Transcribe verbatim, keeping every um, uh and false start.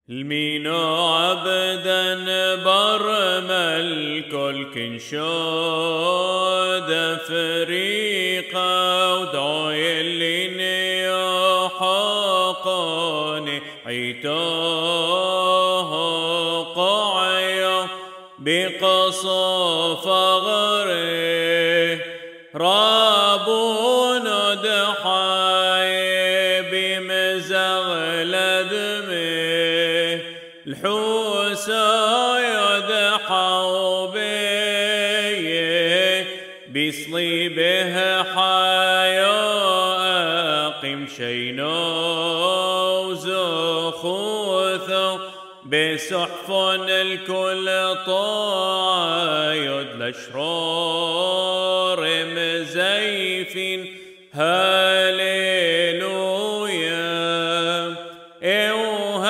المينا عبدا برم الكل كنشاد فريقا ودعي اللي حقاني عيتاه قعيا بقصى فغره رابون دحاي بمزغل دمه الحوسى يدحو بيه بصليبه حيا أقم شينا وزخوثا بسحف الكل طايد الأشرار مزيف هاليلويا